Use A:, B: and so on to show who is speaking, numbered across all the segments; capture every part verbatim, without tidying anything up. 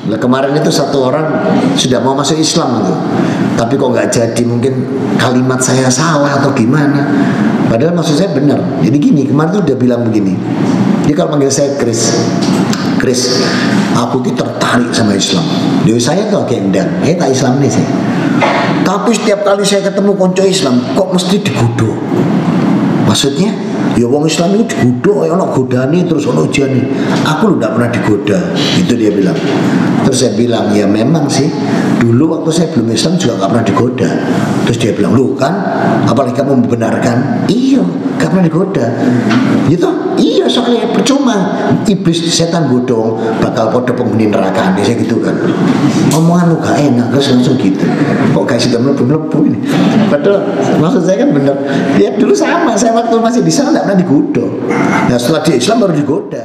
A: Nah, kemarin itu satu orang sudah mau masuk Islam gitu, tapi kok nggak jadi, mungkin kalimat saya salah atau gimana. Padahal maksud saya benar. Jadi gini, kemarin tuh udah bilang begini. Dia kalau panggil saya Chris, Chris, aku tuh tertarik sama Islam. Dia saya tuh kayak endang, eh tak Islam nih sih. Tapi setiap kali saya ketemu konco Islam, kok mesti digoda. Maksudnya, ya wong Islam itu digoda, ono godani terus ono ujiani. Aku lu nggak pernah digoda, itu dia bilang. Terus saya bilang, ya memang sih. Dulu waktu saya belum Islam juga nggak pernah digoda. Terus dia bilang, lu kan, apalagi kamu membenarkan, iya, nggak pernah digoda. Gitu, iya soalnya percuma. Iblis setan bodong bakal podo penghuni neraka. Saya gitu kan. Omongan lu gak enak, terus langsung gitu. Kok gak sih melebu-melebu ini? Padahal maksud saya kan bener. Ya dulu sama, saya waktu masih di sana nggak pernah digoda. Nah setelah di Islam baru digoda.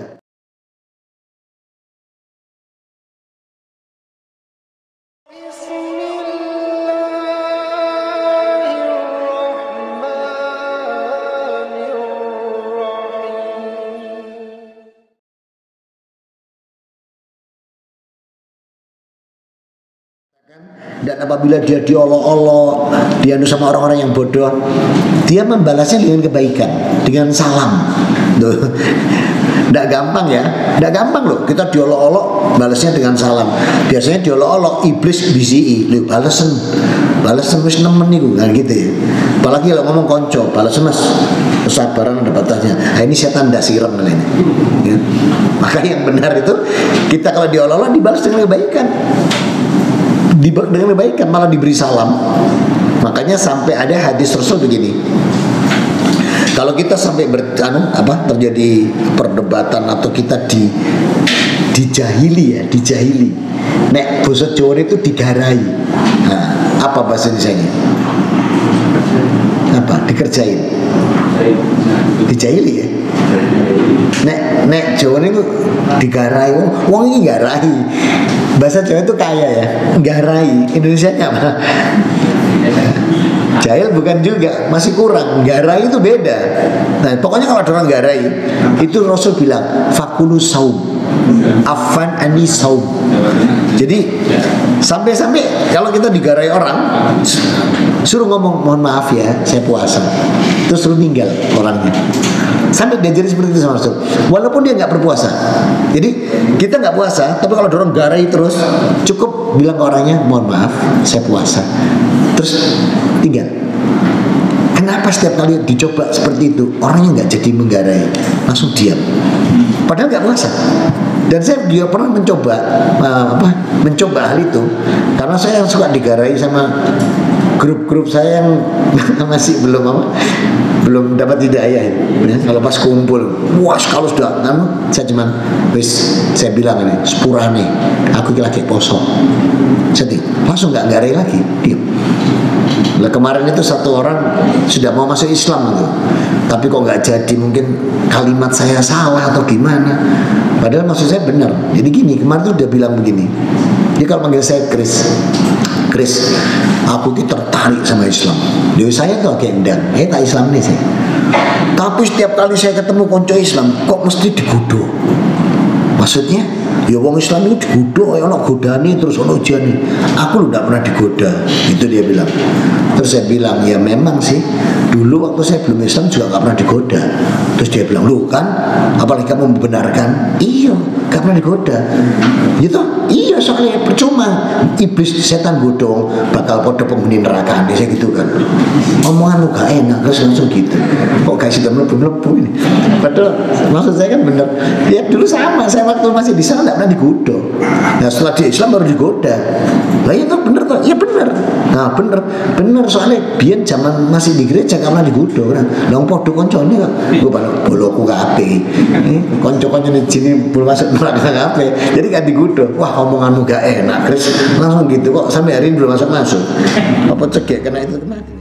A: Dan apabila dia diolok-olok, dia sama orang-orang yang bodoh, dia membalasnya dengan kebaikan, dengan salam. Tidak gampang ya, tidak gampang loh. Kita diolok-olok, balasnya dengan salam. Biasanya diolok-olok, iblis bisi, lu balasen, balasen wis nemen niku kan gitu ya. Apalagi kalau ngomong konco, balasen mas, kesabaran ada batasnya. Nah, ini setan ndak siram ini. Ya. Maka yang benar itu kita kalau diolok-olok dibalas dengan kebaikan. Dengan kebaikan, malah diberi salam. Makanya sampai ada hadis Rasul begini, kalau kita sampai ber, anu, apa, terjadi perdebatan atau kita di dijahili ya, dijahili. Nek basa Jawa itu digarai. Nah, apa bahasa Indonesianya? Apa? Dikerjain. Dijahili ya. Nek nek Jawa itu digarai. Wong ini garai. Bahasa Jawa itu kaya ya, garai. Indonesianya apa? Jahil bukan juga, masih kurang. Garai itu beda. Nah, pokoknya kalau ada orang garai, itu Rasul bilang, fakulu saum, afan ani saum. Jadi sampai-sampai kalau kita digarai orang, suruh ngomong mohon maaf ya, saya puasa. Terus suruh tinggal orangnya. Sampai diajari seperti itu sama Rasul. Walaupun dia nggak berpuasa. Jadi kita nggak puasa, tapi kalau dorong garai terus, cukup bilang ke orangnya, mohon maaf, saya puasa. Terus tinggal. Kenapa setiap kali dicoba seperti itu, orangnya nggak jadi menggarai, langsung diam. Padahal nggak puasa. Dan saya juga pernah mencoba, uh, apa, mencoba hal itu, karena saya suka digarai sama grup-grup saya yang masih belum apa, belum dapat hidayah ya. Kalau pas kumpul, wah kalau sudah kamu, saya cuman wis saya bilang ini sepurah nih, aku lagi poso, jadi langsung nggak garai lagi, diam. Nah, kemarin itu satu orang sudah mau masuk Islam gitu, tapi kok nggak jadi, mungkin kalimat saya salah atau gimana. Padahal maksud saya benar. Jadi gini, kemarin tuh udah bilang begini. Dia kalau panggil saya Chris, Chris, aku tuh tertarik sama Islam. Dia saya tuh kayak endang, eh tak Islam nih sih. Tapi setiap kali saya ketemu konco Islam, kok mesti digoda. Maksudnya, ya wong Islam itu digoda, ono godani terus ono ujiani. Aku lu nggak pernah digoda, itu dia bilang. Terus saya bilang, ya memang sih. Dulu waktu saya belum Islam juga nggak pernah digoda. Terus dia bilang, lu kan, apalagi kamu membenarkan, iya, nggak pernah digoda. Gitu, iya soalnya percuma. Iblis setan bodong bakal podo penghuni neraka. Saya gitu kan. Omongan lu gak enak, terus langsung gitu. Kok gak sih melebu-melebu ini? Padahal maksud saya kan bener. Ya dulu sama, saya waktu masih di sana nggak pernah digoda. Nah setelah di Islam baru digoda. Lah itu bener kok, ya bener. Nah bener, bener soalnya biar zaman masih di gereja nggak pernah digoda. Long podo koncone kok, gue balik boloku kape. Konco-konco di sini belum masuk neraka kape. Jadi gak digoda. Wah omonganmu gak enak, Chris. Langsung gitu kok sampai hari ini belum masuk masuk. Apa cekek kena itu kena.